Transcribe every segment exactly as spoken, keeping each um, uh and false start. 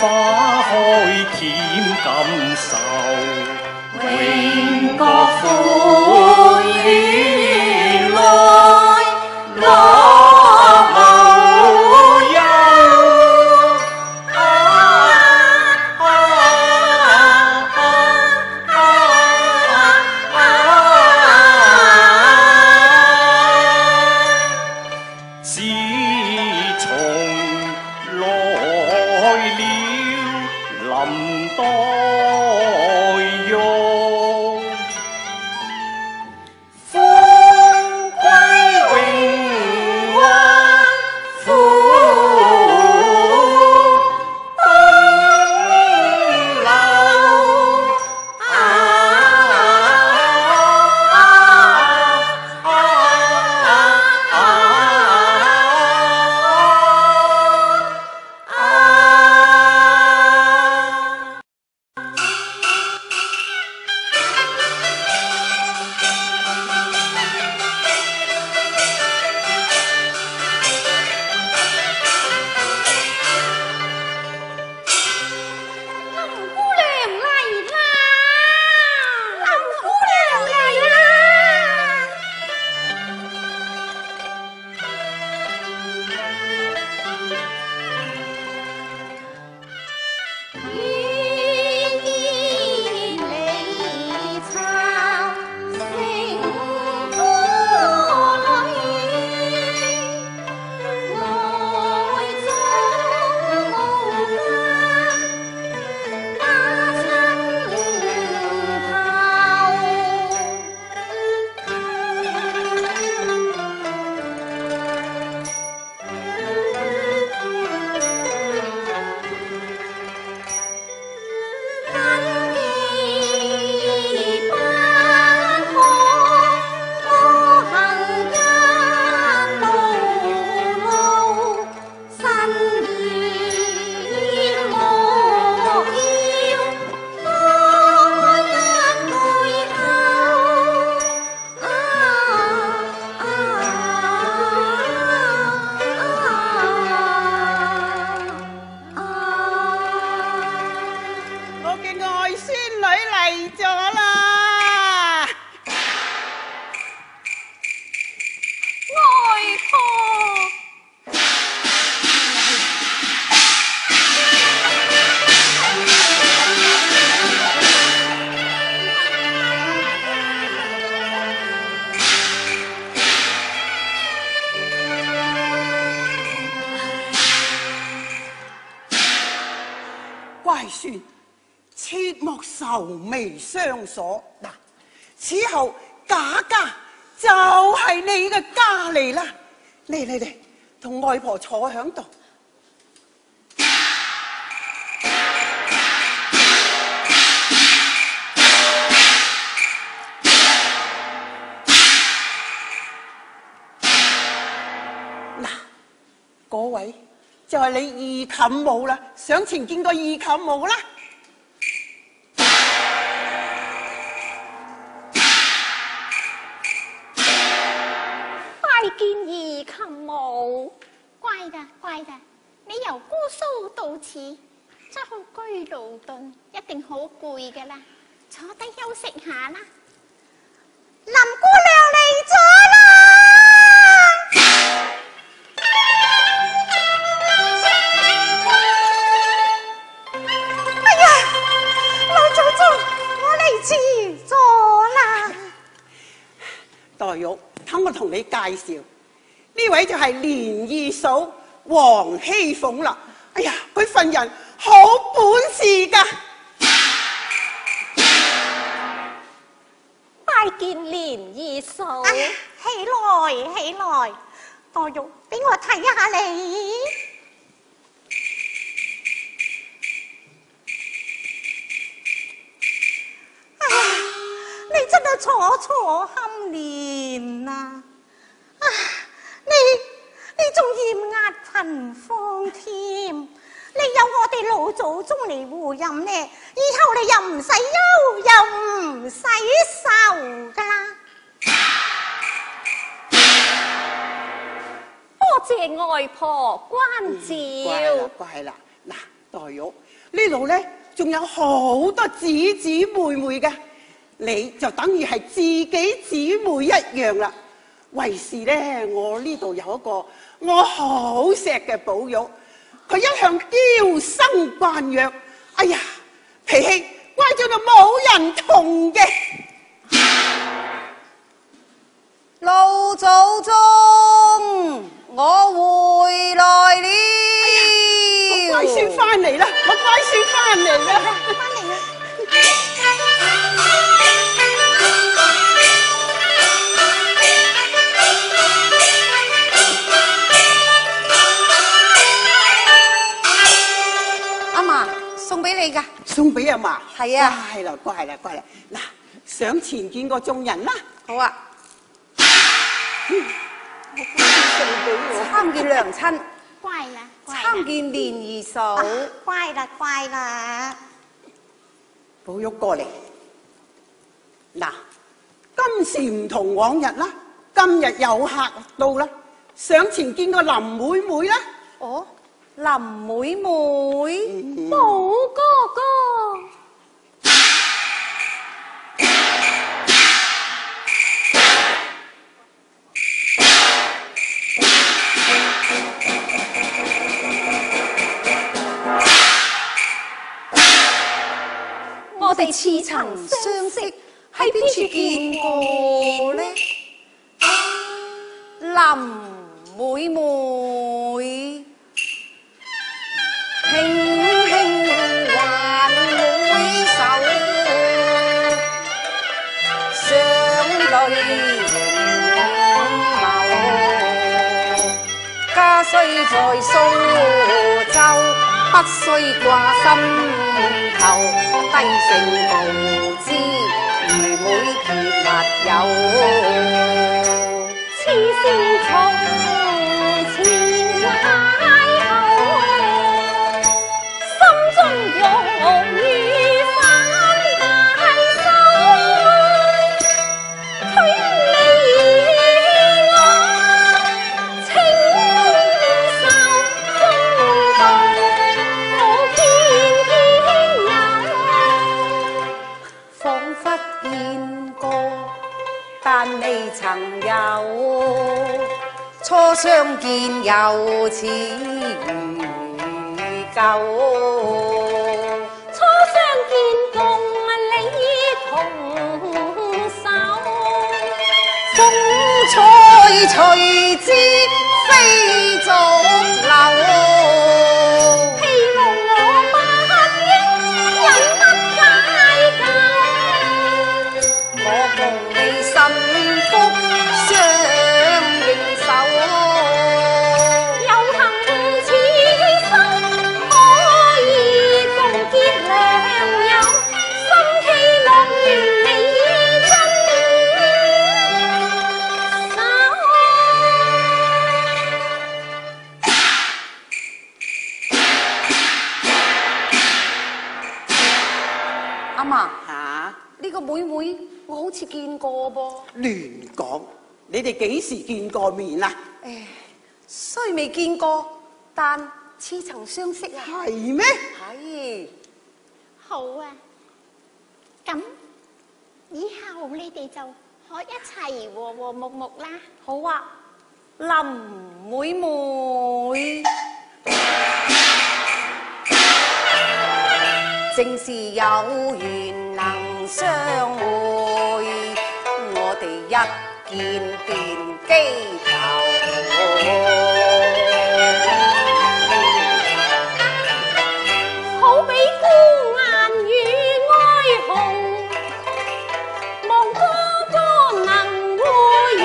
花開添感受，永覺歡愉來樂無憂。自從來了林黛玉，歡歸榮華富東樓。 乖孫，切莫愁眉相鎖。嗱，此後賈家就係你嘅家嚟啦。嚟嚟嚟，同外婆坐響度。嗱，嗰位就係你二舅母啦，上前見過二舅母啦。 拜見二舅母，乖㗎乖㗎，你由姑蘇到此，舟車勞頓，一定好攰㗎啦，坐低休息下啦。林姑娘嚟咗啦！哎呀，老祖宗，我嚟遲咗啦。 黛玉，等我同你介紹，呢位就係璉二嫂黃熙鳳啦。哎呀，佢份人好本事噶。 拜見璉二嫂，哎、起來起來，黛玉俾我睇下你。哎呀，你真係楚楚堪憐啊！啊，你你仲艷壓群芳添，你有我哋老祖宗嚟護蔭呢，以後你又唔使憂，又唔使愁噶啦。多謝外婆關照。 乖啦乖啦，嗱， 黛玉，呢度咧仲有好多姊姊妹妹嘅，你就等於係自己姊妹一樣啦。為是咧，我呢度有一個我好錫嘅寶玉，佢一向嬌生慣養，哎呀，脾氣乖咗到冇人同嘅。 老祖宗，我回來了。 我乖孫翻嚟啦！我乖孫翻嚟啦！ 翻嚟啦！阿嫲送俾你㗎。 送俾阿嫲。 係啊。 乖啦，乖啦，乖啦！嗱，上前見過眾人啦。 好啊。參見娘親。 乖啦，乖啦參見蓮兒嫂。 啊乖啦，乖啦。 寶玉過嚟，嗱，今時唔同往日啦，今日有客到啦，上前見個林妹妹啦。 哦，林妹妹， 寶哥哥。 我哋似曾相識，喺邊處見過呢？林妹妹，輕輕挽妹手，雙淚盈眸。家雖在蘇州，不須掛心頭。低聲無知，愚妹撇密友。 此事從前邂逅，心中欲與反大手，佢你我情仇中道，我偏偏有。 彷彿見過，但未曾有。初相見又似如舊。 初相見共你同手， 風采隨之飛逐流。 戲弄我不應，忍不解救。 我共你幸福相認手。 有幸此生可以共結良友，心期樂園你親手。 阿嫲， 嚇， 呢個妹妹我好似見過噃。 亂講！你哋幾時見過面啊？ 誒，雖未見過，但似曾相識啊。 係咩？ 係。 好啊，咁以後你哋就可一齊和和睦睦啦。 好啊，林妹妹。正是有緣能相會，我哋一見便機頭。 好比孤雁與哀鴻，望哥哥能會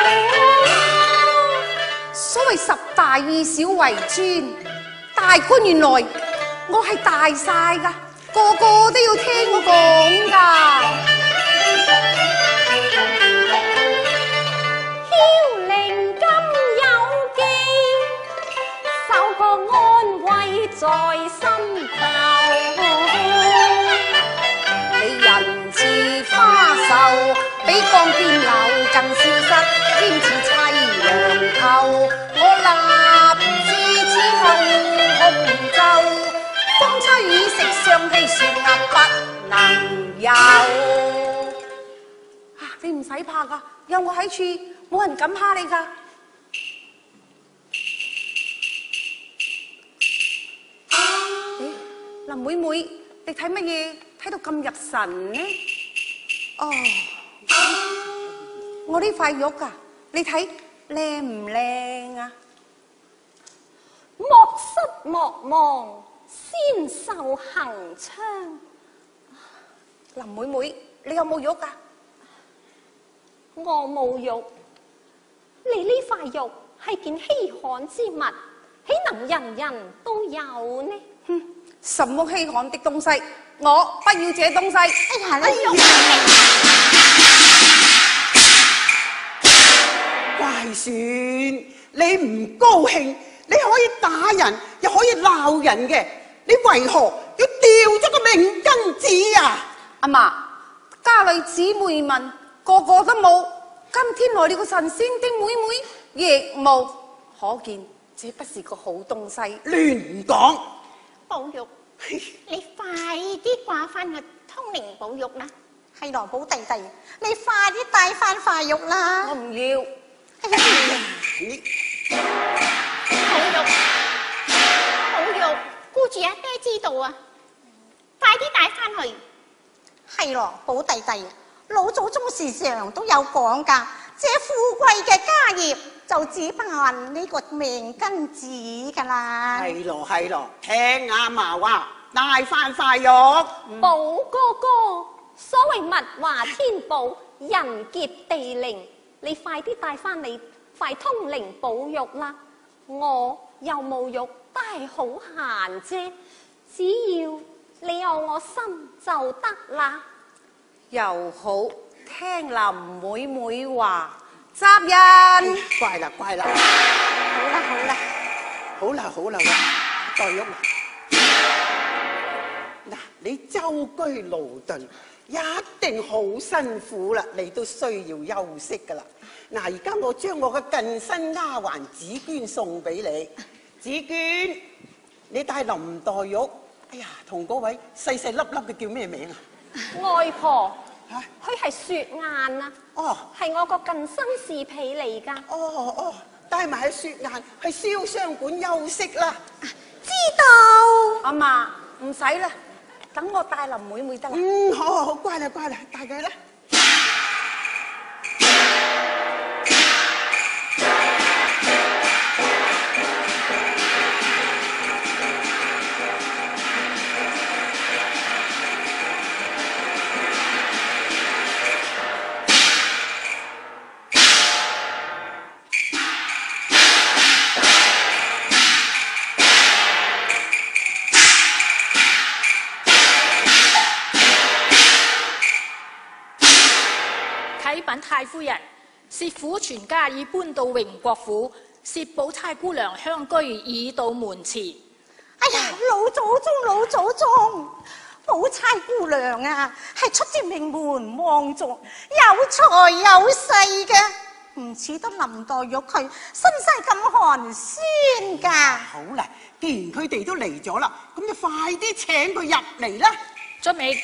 有。 所謂十大以小為尊，大官原來我係大晒㗎。個個都要聽我講㗎。 飄零今有記，受個安慰在心頭。 你人似花秀，比鋼劍柳更消失，添似凄涼透。我立志此後紅袖。 使怕噶，有我喺處，冇人敢蝦你噶。誒，林妹妹，你睇乜嘢？睇到咁入神呢？哦，我呢塊玉啊，你睇靚唔靚啊？ 莫失莫忘，先受行槍。 林妹妹，你有冇玉啊？ 我冇玉，你呢塊玉係件稀罕之物，豈能人人都有呢？ 哼，什麼稀罕的東西？我不要這東西。哎呀，你用乖孫，你唔高興，你可以打人，又可以鬧人嘅，你為何要掉咗個命根子啊？ 阿嫲，家裏姊妹們個個都冇，今天來了個神仙的妹妹，亦冇，可見這不是個好東西。 亂講！ 寶玉，你快啲掛翻個通靈寶玉啦！ 係羅寶弟弟，你快啲帶翻塊玉啦！我唔要。 哎呀，你寶玉，寶玉，顧住阿爹知道啊！快啲帶翻去。 係咯，寶弟弟，老祖宗時常都有講㗎，這富貴嘅家業就只憑呢個命根子㗎啦。 係咯係咯，聽阿嫲話，帶翻塊玉。 寶哥哥，所謂物華天寶，人傑地靈，你快啲帶翻你塊通靈寶玉啦！我又冇玉，都係好閒啫，只要你有我心就得啦。 又好，聽林妹妹話，責任。 乖啦乖啦， 好啦好啦， 好啦好啦，黛玉嗱，你周居勞頓，一定好辛苦啦，你都需要休息噶啦。嗱，而家我將我嘅近身丫鬟紫娟送俾你，紫娟，你帶林黛玉，哎呀，同嗰位細細粒粒嘅叫咩名啊？ 外婆，佢係雪雁啊， 哦， 係我個近身侍婢嚟㗎。 哦哦，帶埋去雪雁去燒傷館休息啦。 知道。阿嫲，唔使啦，等我帶林妹妹得啦。 嗯，好好好，乖啦乖啦，帶佢啦。 太夫人，薛府全家已搬到榮國府，薛寶釵姑娘鄉居已到門前。 哎呀，老祖宗老祖宗，寶釵姑娘啊，係出自名門望族，有財有勢嘅，唔似得林黛玉佢身世咁寒酸噶。 好啦，既然佢哋都嚟咗啦，咁就快啲請佢入嚟啦。 遵命。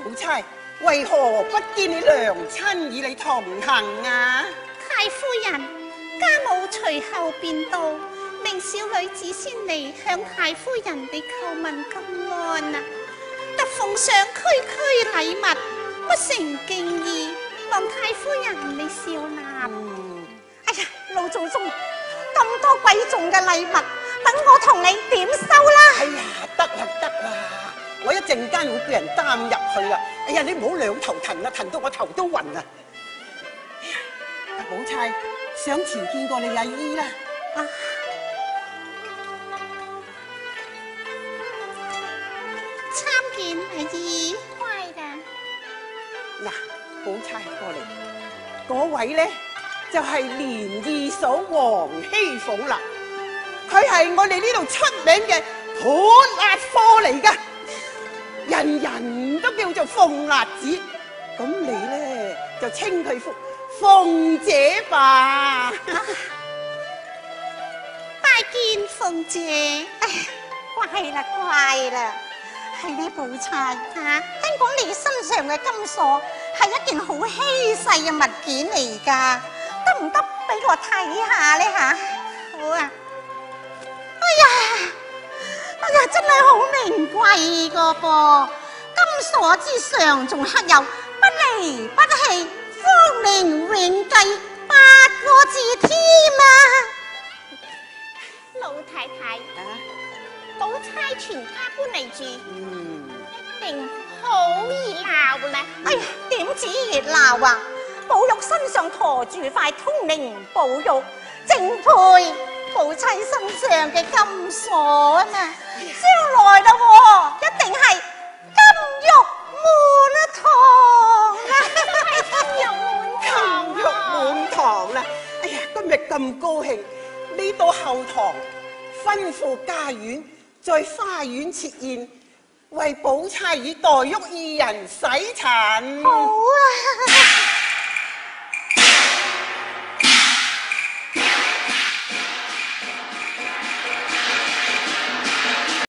寶釵，為何不見你娘親與你同行啊？ 太夫人，家母隨後便到，命小女子先嚟向太夫人你叩問金安啊！特奉上區區禮物，不成敬意，望太夫人你笑納。 嗯， 哎呀，老祖宗，咁多貴重嘅禮物，等我同你點收啦！ 哎呀，得啦得啦，我一陣間會叫人擔入去啦。哎呀，你唔好兩頭騰啦，騰到我頭都暈啊！阿寶釵，上前見過你阿姨啦。 啊，參見阿姨，乖㗎。 嗱，寶釵過嚟，嗰位咧就係連二嫂黃熙鳳啦。佢係我哋呢度出名嘅潑辣貨嚟噶，人人都叫做鳳辣子。咁你咧就稱佢鳳鳳姐吧。 拜見鳳姐。哎，乖啦乖啦，係你寶釵嚇，聽講你身上嘅金鎖係一件好稀世嘅物件嚟㗎，得唔得俾我睇下咧嚇？好啊。哎呀，哎呀，真係好名貴個噃！金鎖之上仲刻有不離不棄、芳齡永繼八個字添啊！老太太，寶釵全家搬嚟住， 嗯， 一定好熱鬧啦！哎呀，點止熱鬧啊！寶玉身上馱住塊通靈寶玉，正配寶釵身上嘅金鎖啊嘛，將來啦喎，一定係金玉滿堂啦，金玉滿堂， 金玉滿堂啦！哎呀，今日咁高興，呢到後堂吩咐家院在花園設宴，為寶釵與黛玉二人洗塵。 好啊！